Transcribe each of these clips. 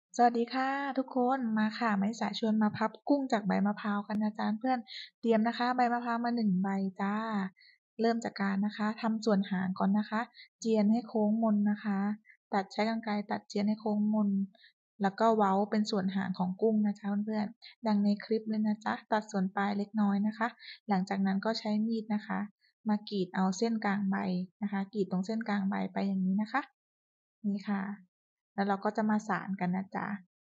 สวัสดีค่ะทุกคนมาค่ะมาริสาชวนมาพับกุ้งจากใบมะพร้าวกันนะจ๊ะเพื่อนเตรียมนะคะใบมะพร้าวมา1ใบจ้าเริ่มจากการนะคะทำส่วนหางก่อนนะคะเจียนให้โค้งมนนะคะตัดใช้กรรไกรตัดเจียนให้โค้งมนแล้วก็เว้าเป็นส่วนหางของกุ้งนะจ๊ะเพื่อนๆดังในคลิปเลยนะจ๊ะตัดส่วนปลายเล็กน้อยนะคะหลังจากนั้นก็ใช้มีดนะคะมากรีดเอาเส้นกลางใบนะคะกรีดตรงเส้นกลางใบไปอย่างนี้นะคะนี่ค่ะแล้วเราก็จะมาสานกันนะจ๊ะ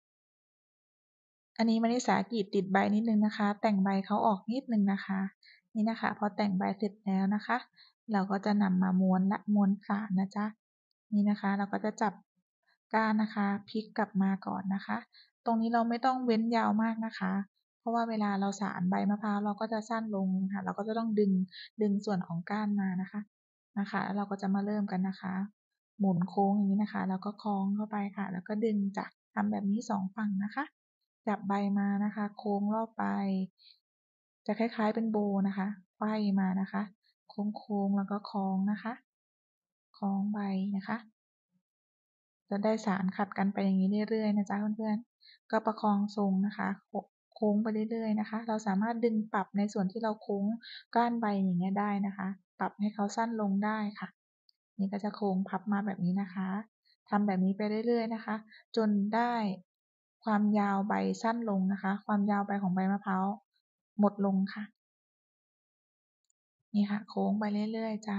อันนี้มะลิสากรีดติดใบนิดนึงนะคะ แต่งใบเขาออกนิดนึงนะคะ นี่นะคะพอแต่งใบเสร็จแล้วนะคะ เราก็จะนำมาม้วนและม้วนฝานะจ๊ะนี่นะคะเราก็จะจับก้านนะคะพลิกกลับมาก่อนนะคะ ตรงนี้เราไม่ต้องเว้นยาวมากนะคะ เพราะว่าเวลาเราสานใบมะพร้าวเราก็จะสั้นลงค่ะเราก็จะต้องดึงส่วนของก้านมานะคะแล้วเราก็จะมาเริ่มกันนะคะ หมุนโค้งอย่างนี้นะคะแล้วก็คล้องเข้าไปค่ะแล้วก็ดึงจ้ะทำแบบนี้2ฝั่งนะคะจับใบมานะคะโค้งรอบใบจะคล้ายๆเป็นโบนะคะไขว้มานะคะโค้งๆแล้วก็คล้องนะคะคล้องใบนะคะจะได้สานขัดกันไปอย่างนี้เรื่อยๆนะจ๊ะเพื่อนๆก็ประคองทรงนะคะโค้งไปเรื่อยๆนะคะเราสามารถดึงปรับในส่วนที่เราโค้งก้านใบอย่างเงี้ยได้นะคะปรับให้เขาสั้นลงได้ค่ะนี่ก็จะโค้งพับมาแบบนี้นะคะทำแบบนี้ไปเรื่อยๆนะคะจนได้ความยาวใบสั้นลงนะคะความยาวใบของใบมะพร้าวหมดลงค่ะนี่ค่ะโค้งไปเรื่อยๆจ้า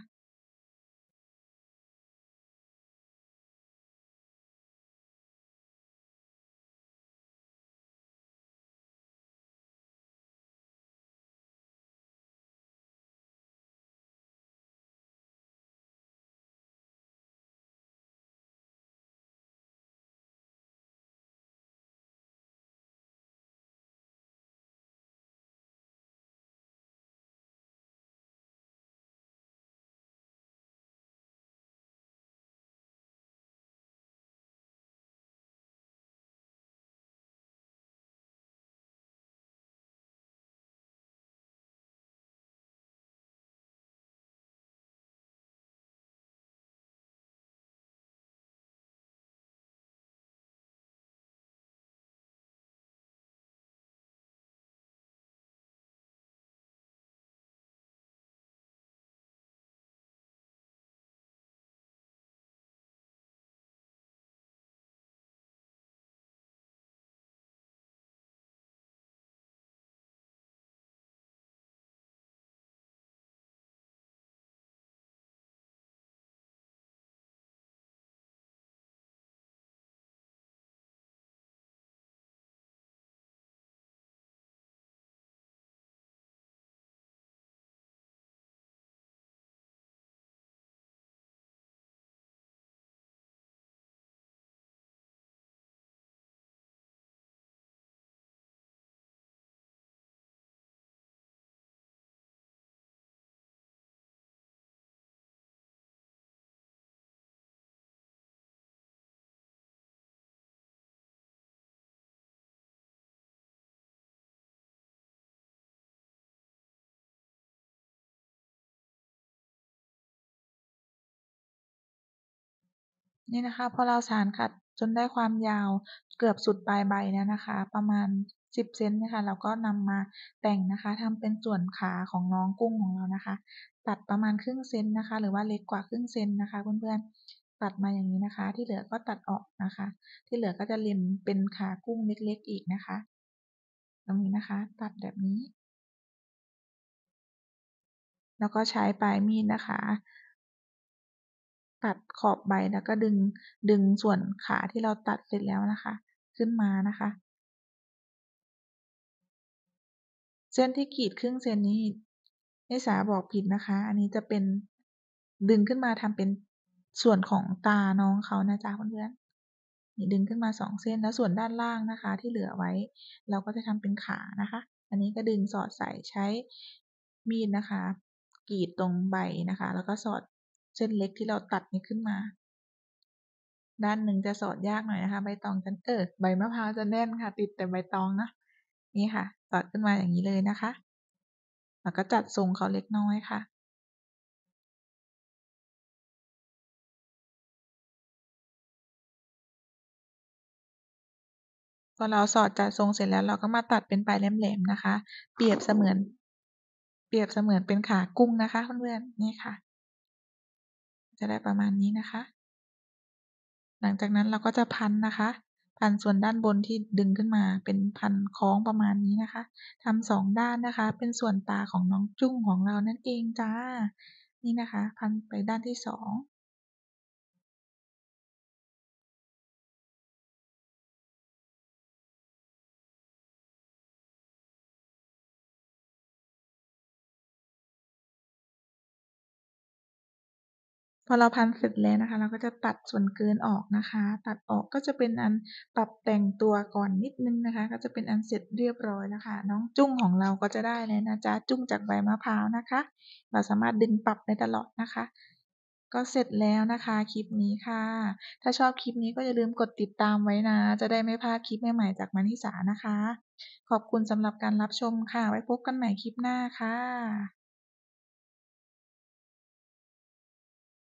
นี่นะคะพอเราสานขัดจนได้ความยาวเกือบสุดปลายใบแล้วนะคะประมาณ10เซนเนี่ยค่ะเราก็นำมาแต่งนะคะทำเป็นส่วนขาของน้องกุ้งของเรานะคะตัดประมาณครึ่งเซนนะคะหรือว่าเล็กกว่าครึ่งเซนนะคะเพื่อนๆตัดมาอย่างนี้นะคะที่เหลือก็ตัดออกนะคะที่เหลือก็จะเล็มเป็นขากุ้งเล็กๆอีกนะคะตรงนี้นะคะตัดแบบนี้แล้วก็ใช้ปลายมีดนะคะตัดขอบใบแล้วก็ดึงส่วนขาที่เราตัดเสร็จแล้วนะคะขึ้นมานะคะ เส้นที่ขีดครึ่งเซนนี้นิสาบอกผิดนะคะ อันนี้จะเป็นดึงขึ้นมาทำเป็นส่วนของตาน้องเขานะจ๊ะเพื่อนๆนี่ดึงขึ้นมา2เส้นแล้วส่วนด้านล่างนะคะที่เหลือไว้เราก็จะทำเป็นขานะคะอันนี้ก็ดึงสอดใส่ใช้มีดนะคะกรีดตรงใบนะคะแล้วก็สอดเส้นเล็กที่เราตัดนี้ขึ้นมาด้านหนึ่งจะสอดยากหน่อยนะคะใบตองจะใบมะพร้าวจะแน่นค่ะติดแต่ใบตองนะนี่ค่ะสอดขึ้นมาอย่างนี้เลยนะคะ แล้วก็จัดทรงเขาเล็กน้อยค่ะพอเราสอดจัดทรงเสร็จแล้วเราก็มาตัดเป็นปลายแหลมๆนะคะ เปรียบเสมือนเป็นขากุ้งนะคะเพื่อนๆนี่ค่ะจะได้ประมาณนี้นะคะ หลังจากนั้นเราก็จะพันนะคะ พันส่วนด้านบนที่ดึงขึ้นมาเป็นพันคล้องประมาณนี้นะคะ ทำ2ด้านนะคะ เป็นส่วนตาของน้องจุ้งของเรานั่นเองจ้า นี่นะคะ พันไปด้านที่2 พอเราพันเสร็จแล้วนะคะเราก็จะตัดส่วนเกินออกนะคะตัดออกก็จะเป็นอันปรับแต่งตัวก่อนนิดนึงนะคะก็จะเป็นอันเสร็จเรียบร้อยแล้วค่ะน้องจุ้งของเราก็จะได้เลยนะจ๊ะจุ้งจากใบมะพร้าวนะคะเราสามารถดึงปรับได้ตลอดนะคะก็เสร็จแล้วนะคะคลิปนี้ค่ะถ้าชอบคลิปนี้ก็อย่าลืมกดติดตามไว้นะจะได้ไม่พลาดคลิปใหม่ๆจากมานิสานะคะขอบคุณสำหรับการรับชมค่ะไว้พบกันใหม่คลิปหน้าค่ะ